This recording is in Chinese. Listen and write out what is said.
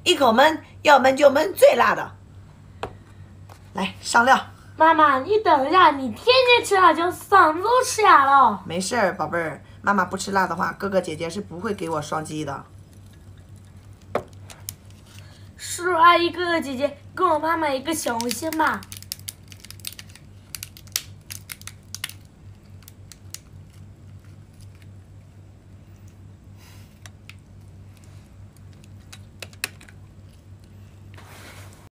一口闷，要焖就焖最辣的。来上料。 妈妈，你等一下，你天天吃辣椒，嗓子都吃哑了。 没事儿，宝贝儿，妈妈不吃辣的话，哥哥姐姐是不会给我双击的。 叔叔阿姨哥哥姐姐，给我妈妈一个小红心吧。